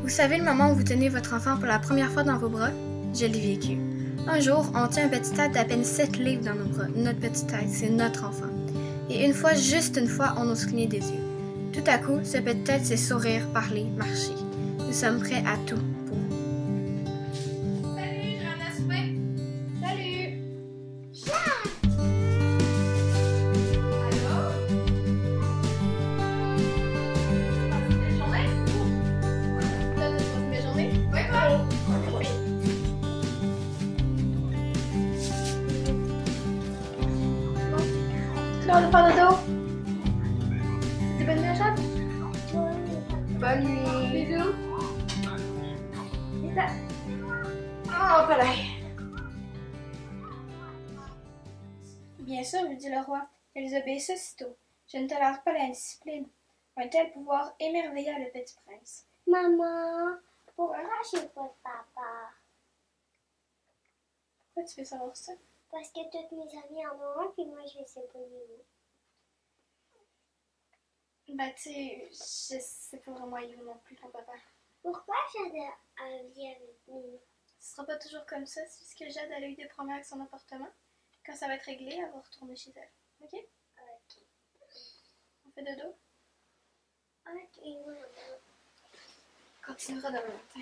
Vous savez le moment où vous tenez votre enfant pour la première fois dans vos bras? Je l'ai vécu. Un jour, on tient un petit tête d'à peine 7 livres dans nos bras. Notre petite tête, c'est notre enfant. Et une fois, juste une fois, on ose cligner des yeux. Tout à coup, ce petit tête sait sourire, parler, marcher. Nous sommes prêts à tout pour vous. Salut, j'ai un à souper. Salut! Allô? Belle journée? T'as une belle journée? Oui, toi? Oui. L'heure de faire le dos. C'est bonne nuit, chat? Bonne nuit. Bisous. Et ça. Oh, pas là. Bien sûr, lui dit le roi, elles obéissent aussitôt. Je ne tolère pas l'indiscipline. Un tel pouvoir émerveilla le petit prince. Maman, pourquoi je n'ai pas de papa? Pourquoi tu veux savoir ça? Parce que toutes mes amies en ont un, puis moi je sais pas où. Ben, tu sais, je sais pas vraiment où non plus ton papa. Pourquoi Jade vit avec nous? Ce sera pas toujours comme ça, c'est juste que Jade a eu des problèmes avec son appartement. Quand ça va être réglé, elle va retourner chez elle. Ok? Ok. On fait dodo? Ok, maman. On continuera demain matin.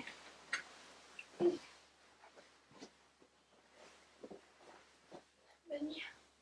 Bonne nuit.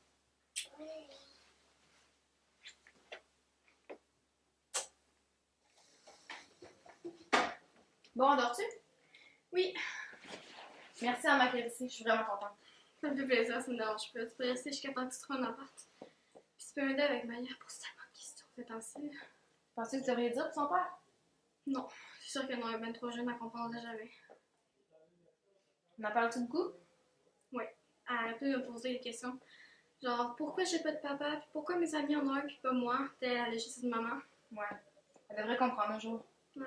Bon, endors-tu? Oui, Merci à m'accueillir, je suis vraiment contente. ça me fait plaisir, ça me dérange pas. Tu peux rester jusqu'à temps que tu trouves un appart. Puis tu peux m'aider avec Maya pour tellement de questions ces temps-ci. Penses-tu que tu devrais dire pour son père? Non, je suis sûre qu'elle est bien trop jeune à comprendre déjà. On en parle-tu beaucoup? Oui, elle peut me poser des questions. Genre, pourquoi j'ai pas de papa, puis pourquoi mes amis en ont un, puis pas moi? Elle a juste une maman. Ouais. Elle devrait comprendre un jour. Ouais.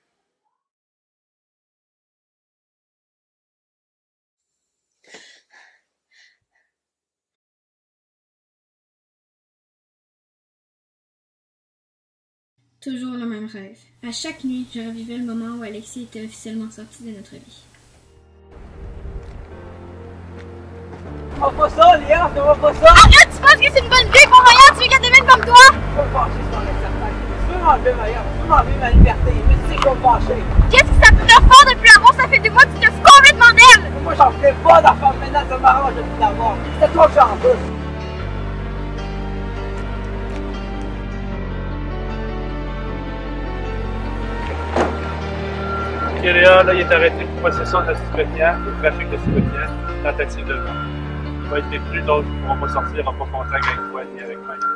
Toujours le même rêve. À chaque nuit, je revivais le moment où Alexis était officiellement sorti de notre vie. Fais pas ça, Léa, fais pas ça! Arrête, tu penses que c'est une bonne idée pour Maya? Tu veux qu'elle devienne comme toi? Je vais me fâcher sur un certain. Tu veux m'enlever Maya, tu veux m'enlever ma liberté, mais tu sais que je vais me fâcher. Qu'est-ce que ça peut te faire depuis l'amour? Ça fait 2 mois que tu te fous complètement d'elle! Moi, j'en ferai pas d'enfant maintenant, ça m'arrange de plus l'avoir. C'est toi que j'en veux. Ok Léa, là il est arrêté pour possession de stupéfiants, de trafic de stupéfiants, tentative de meurtre. Il va être détenu, donc ils ne pourront pas sortir en pas contact avec toi ni avec Maya.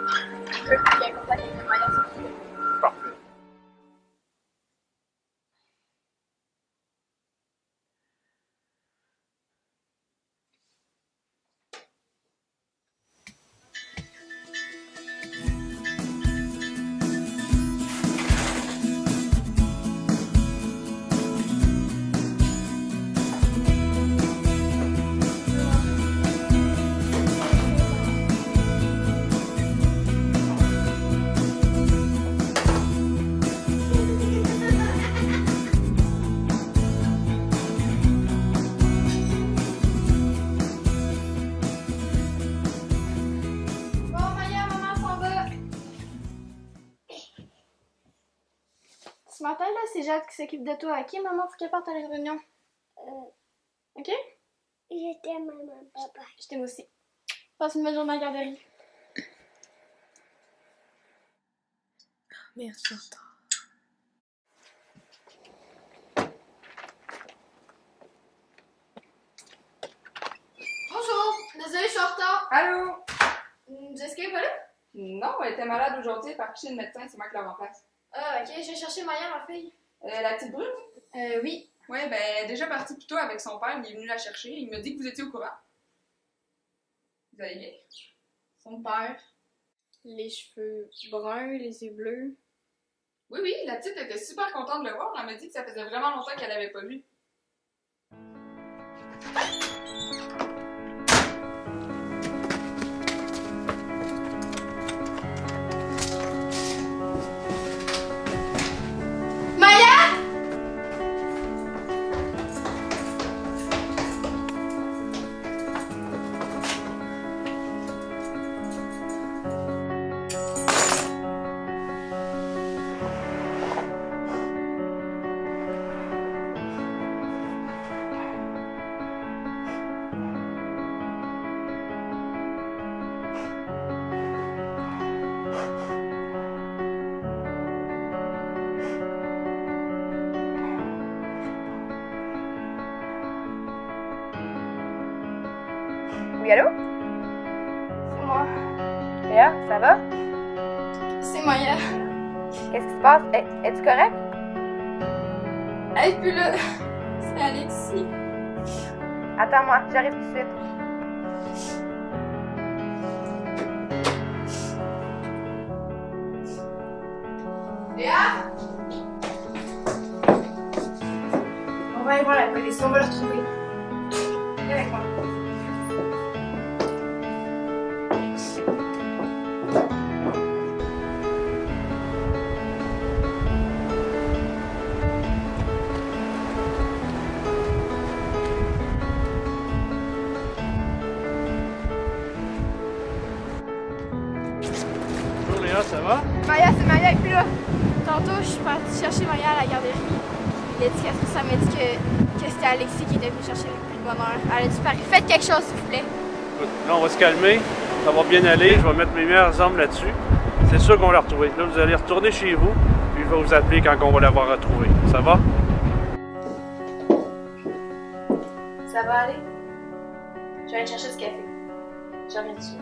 Parfait. Bon, Maya, maman s'en va. Ce matin, là, c'est Jade qui s'occupe de toi. Ok, maman, faut qu'elle parte à la réunion. Ok? Je t'aime, maman, papa. Je t'aime aussi. Passe une bonne journée à la garderie. Merde, je suis en retard. Bonjour! Désolée, je suis en retard. Allô? Jessica est pas là? Non, elle était malade aujourd'hui, par chez le médecin, c'est moi qui la remplace. Ah, ok, je vais chercher Maya, ma fille. La petite brune? Oui. Ouais, ben, elle est déjà partie plus tôt avec son père, il est venu la chercher, il m'a dit que vous étiez au courant. Vous allez bien? Son père. Les cheveux bruns, les yeux bleus. Oui, oui, la petite était super contente de le voir, elle m'a dit que ça faisait vraiment longtemps qu'elle l'avait pas vu. Maya! Oui, allô? C'est moi. Léa, ça va? C'est Maya. Qu'est-ce qui se passe? Es-tu correct? Et puis là, c'est Alexis. Attends-moi, j'arrive tout de suite. Léa? On va aller voir la police, on va le retrouver. Viens avec moi. Bonjour Léa, ça va? Maya, c'est Maya, et puis là, tantôt, je suis partie chercher Maya à la garderie. L'éducatrice, ça m'a dit que c'était Alexis qui était venu chercher depuis le bonheur. Elle a disparu. Faites quelque chose, s'il vous plaît. Écoute, là, on va se calmer. Ça va bien aller. Je vais mettre mes meilleures armes là-dessus. C'est sûr qu'on va la retrouver. Là, vous allez retourner chez vous, puis je vais vous appeler quand on va l'avoir retrouvée. Ça va? Ça va aller? Je vais aller chercher du café. Je reviens tout de suite.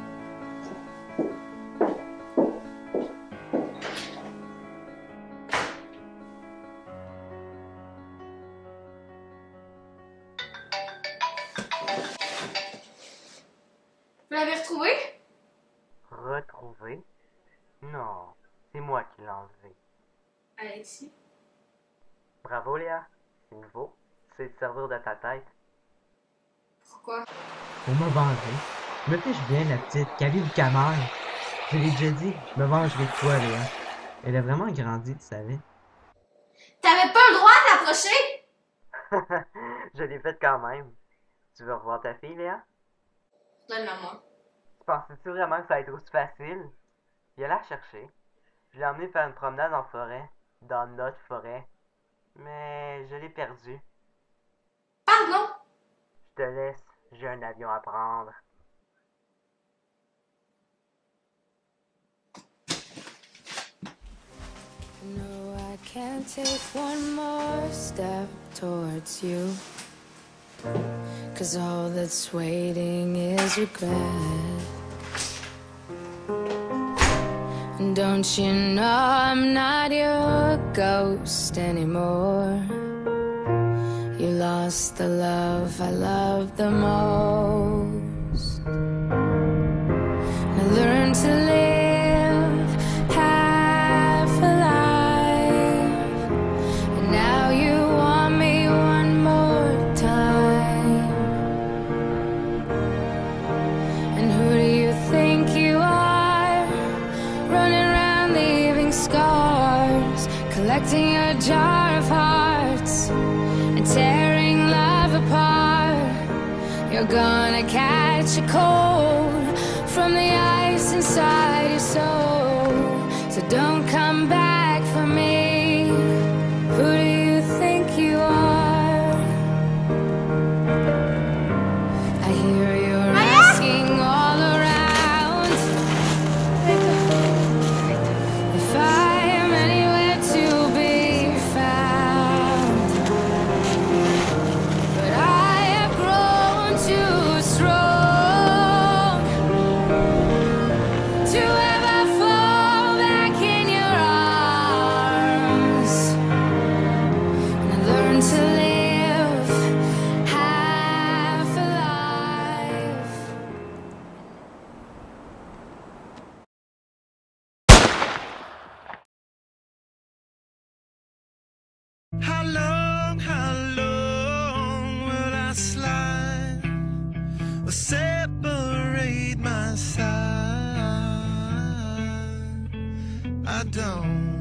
Vous l'avez retrouvé? Retrouvé? Non, c'est moi qui l'ai enlevé. Alexis. Bravo Léa, c'est nouveau. Tu sais te servir de ta tête. Pourquoi? Pour me venger. Je me fiche bien, la petite. Qu'avez-vous qu'à meure? Je l'ai déjà dit, je me vengerai de toi, Léa. Elle a vraiment grandi, tu savais. T'avais pas le droit de l'approcher? Je l'ai faite quand même. Tu veux revoir ta fille, Léa? Donne-la moi. Pensais-tu vraiment que ça allait être aussi facile? Viens la chercher. Je l'ai emmené faire une promenade en forêt. Dans notre forêt. Mais je l'ai perdue. Pardon? Je te laisse, j'ai un avion à prendre. No, I can't take one more step towards you. 'Cause all that's waiting is regret. And don't you know I'm not your ghost anymore? You lost the love I loved the most. I learned to live half alive, and now you want me one more time. And who do you think you are, running around leaving scars, collecting a jar of hearts and tearing love apart? You're gonna catch a cold from the ice inside your soul. So don't come back for me. Who do you think you are? I hear you're asking all around if I am anywhere to be found. But I have grown too strong to ever fall back in your arms. And I learned to live half alive. How long will I slide or separate my side? I don't